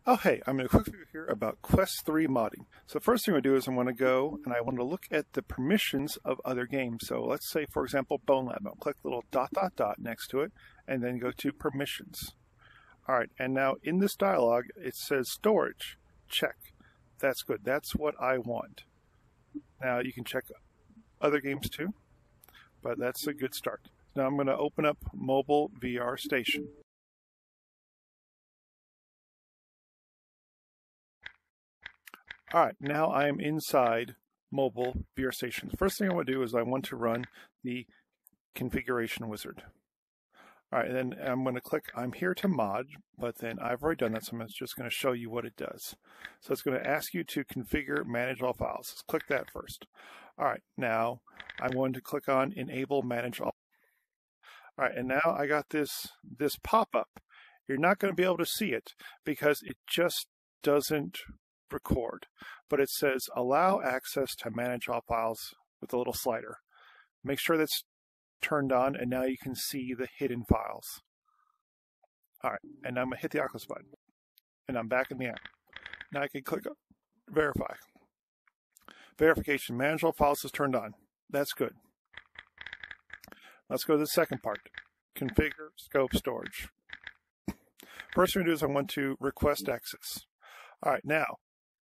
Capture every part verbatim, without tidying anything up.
Oh, hey, I'm going to quick video here about Quest three modding. So the first thing I do is I want to go and I want to look at the permissions of other games. So let's say, for example, Bone Lab. I'll click the little dot, dot, dot next to it and then go to permissions. All right, and now in this dialog, it says storage. Check. That's good. That's what I want. Now you can check other games too, but that's a good start. Now I'm going to open up Mobile V R Station. All right, now I am inside Mobile V R Station. The first thing I want to do is I want to run the configuration wizard. All right, and then I'm going to click, I'm here to mod, but then I've already done that, so I'm just going to show you what it does. So it's going to ask you to configure manage all files. Let's click that first. All right, now I'm going to click on enable manage all. All right, and now I got this, this pop-up. You're not going to be able to see it because it just doesn't record, but it says allow access to manage all files with a little slider. Make sure that's turned on, and now you can see the hidden files. All right, and I'm gonna hit the Oculus button, and I'm back in the app. Now I can click verify. Verification, manage all files is turned on. That's good. Let's go to the second part, configure scope storage. First thing I'm gonna do is I want to request access. All right, now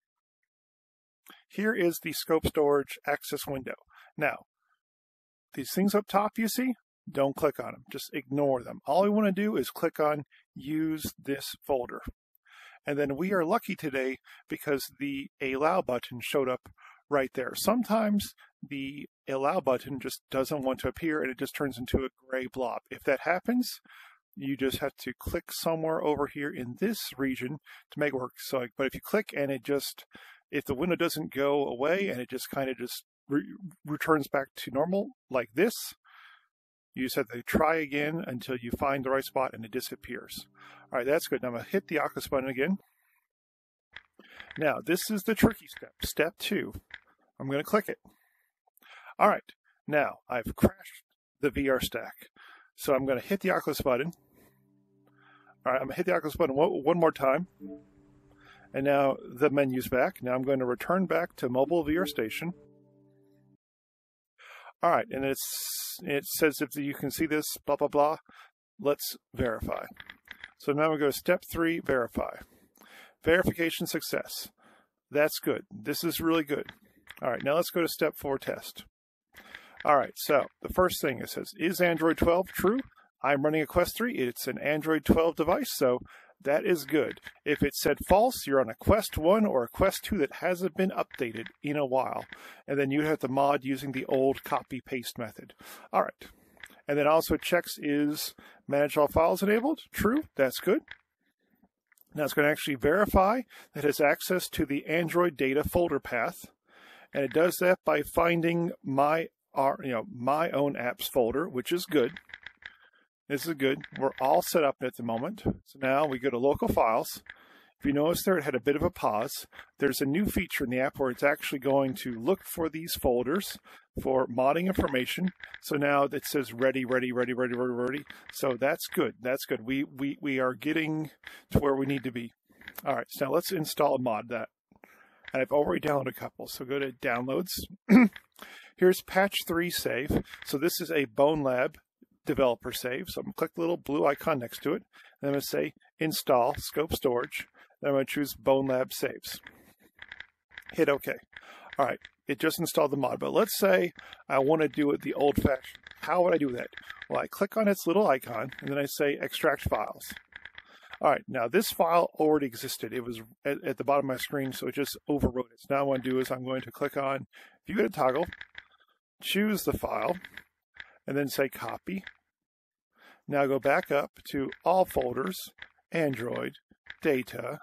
here is the scope storage access window. Now, these things up top you see, don't click on them. Just ignore them. All we want to do is click on use this folder. And then we are lucky today because the allow button showed up right there. Sometimes the allow button just doesn't want to appear and it just turns into a gray blob. If that happens, you just have to click somewhere over here in this region to make it work. So, like, but if you click and it just, if the window doesn't go away and it just kind of just re returns back to normal like this, you just have to try again until you find the right spot and it disappears. All right, that's good. Now I'm going to hit the Oculus button again. Now, this is the tricky step. Step two. I'm going to click it. All right, now I've crashed the V R stack. So I'm going to hit the Oculus button. All right, I'm going to hit the Oculus button one more time. And now the menu's back. Now I'm going to return back to Mobile V R Station. All right, and it's it says if you can see this, blah, blah, blah. Let's verify. So now we go to step three, verify. Verification success. That's good. This is really good. All right, now let's go to step four, test. All right, so the first thing it says, is Android twelve true? I'm running a Quest three. It's an Android twelve device, so that is good. If it said false, you're on a Quest one or a Quest two that hasn't been updated in a while. And then you have to mod using the old copy-paste method. All right. And then also checks is manage all files enabled. True. That's good. Now it's going to actually verify that it has access to the Android data folder path. And it does that by finding my, our, you know, my own apps folder, which is good. This is good. We're all set up at the moment. So now we go to local files. If you notice there, it had a bit of a pause. There's a new feature in the app where it's actually going to look for these folders for modding information. So now it says ready, ready, ready, ready, ready, ready. So that's good. That's good. We, we, we are getting to where we need to be. All right, so now let's install and mod that. And I've already downloaded a couple. So go to downloads. Here's patch three save. So this is a Bone Lab developer save. So I'm going to click the little blue icon next to it. And I'm going to say install scope storage. Then I'm going to choose Bone Lab saves. Hit OK. All right, it just installed the mod. But let's say I want to do it the old-fashioned. How would I do that? Well, I click on its little icon and then I say extract files. All right, now this file already existed. It was at, at the bottom of my screen, so it just overwrote it. So now what I want to do is I'm going to click on view at a toggle, choose the file, and then say copy. Now go back up to all folders, Android, data,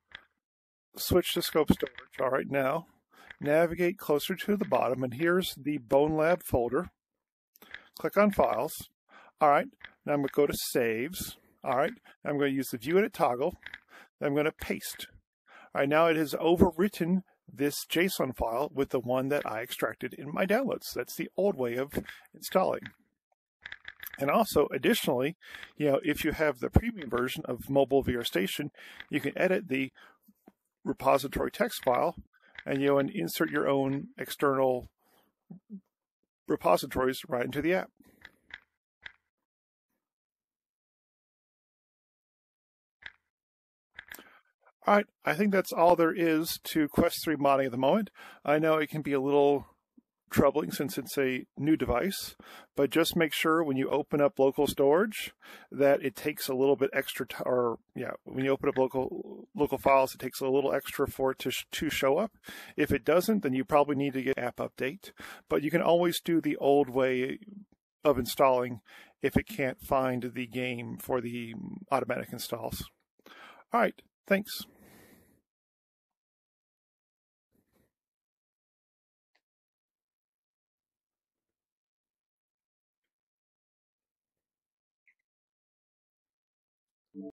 switch to scope storage. All right, now navigate closer to the bottom, and here's the Bone Lab folder. Click on files. All right, now I'm going to go to saves. All right, I'm going to use the view edit toggle. I'm going to paste. All right, now it has overwritten this JSON file with the one that I extracted in my downloads. That's the old way of installing. And also, additionally, you know, if you have the premium version of Mobile V R Station, you can edit the repository text file, and you know, insert your own external repositories right into the app. All right, I think that's all there is to Quest three modding at the moment. I know it can be a little troubling since it's a new device, but just make sure when you open up local storage that it takes a little bit extra, t or yeah, when you open up local local files, it takes a little extra for it to, sh to show up. If it doesn't, then you probably need to get app update, but you can always do the old way of installing if it can't find the game for the automatic installs. All right, thanks.